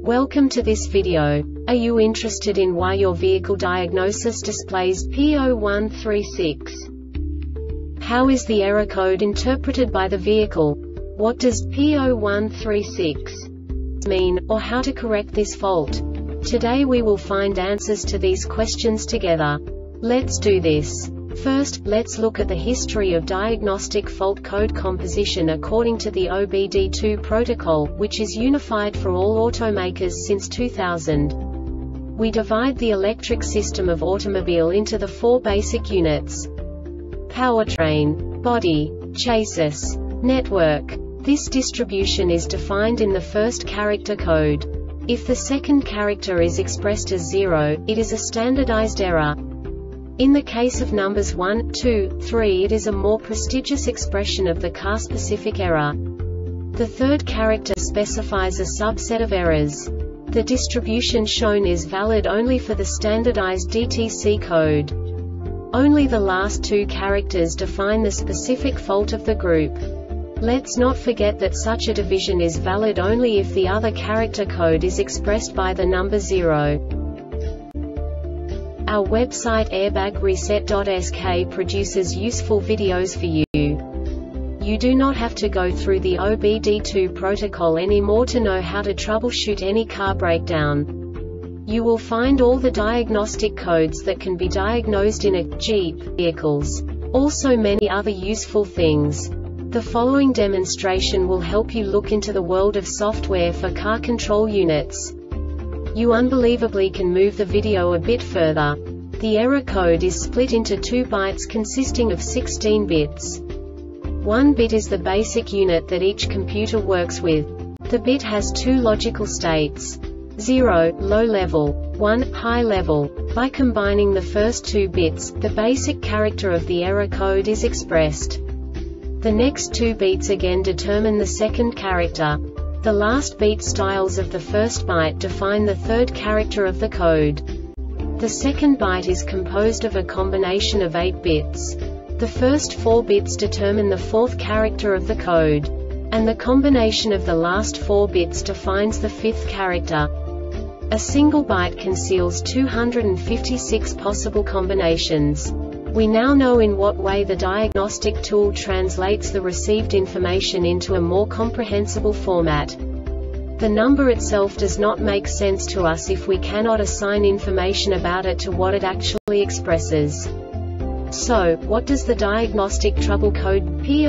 Welcome to this video. Are you interested in why your vehicle diagnosis displays P0136? How is the error code interpreted by the vehicle? What does P0136 mean, or how to correct this fault? Today we will find answers to these questions together. Let's do this. First, let's look at the history of diagnostic fault code composition according to the OBD2 protocol, which is unified for all automakers since 2000. We divide the electric system of automobile into the four basic units: powertrain, body, chassis, network. This distribution is defined in the first character code. If the second character is expressed as 0, it is a standardized error. In the case of numbers 1, 2, 3, it is a more prestigious expression of the car-specific error. The third character specifies a subset of errors. The distribution shown is valid only for the standardized DTC code. Only the last two characters define the specific fault of the group. Let's not forget that such a division is valid only if the other character code is expressed by the number 0. Our website airbagreset.sk produces useful videos for you. You do not have to go through the OBD2 protocol anymore to know how to troubleshoot any car breakdown. You will find all the diagnostic codes that can be diagnosed in a Jeep vehicles. Also many other useful things. The following demonstration will help you look into the world of software for car control units. You unbelievably can move the video a bit further. The error code is split into 2 bytes consisting of 16 bits. 1 bit is the basic unit that each computer works with. The bit has 2 logical states: 0, low level, 1, high level. By combining the first 2 bits, the basic character of the error code is expressed. The next 2 beats again determine the second character. The last beat styles of the first byte define the third character of the code. The second byte is composed of a combination of 8 bits. The first 4 bits determine the fourth character of the code. And the combination of the last 4 bits defines the fifth character. A single byte conceals 256 possible combinations. We now know in what way the diagnostic tool translates the received information into a more comprehensible format. The number itself does not make sense to us if we cannot assign information about it to what it actually expresses. So, what does the diagnostic trouble code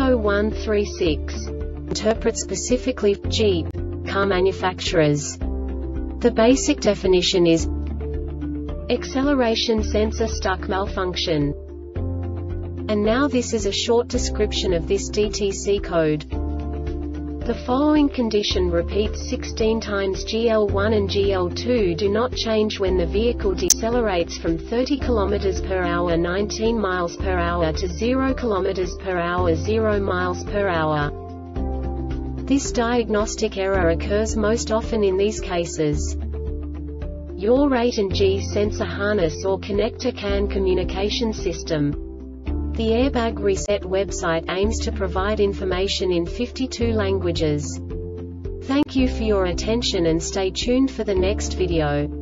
P0136 interpret specifically for Jeep car manufacturers? The basic definition is acceleration sensor stuck malfunction. And now this is a short description of this DTC code. The following condition repeats 16 times. GL1 and GL2 do not change when the vehicle decelerates from 30 km per hour 19 miles per hour to 0 km per hour 0 miles per hour. This diagnostic error occurs most often in these cases: yaw rate and G sensor harness or connector CAN communication system. The Airbag Reset website aims to provide information in 52 languages. Thank you for your attention and stay tuned for the next video.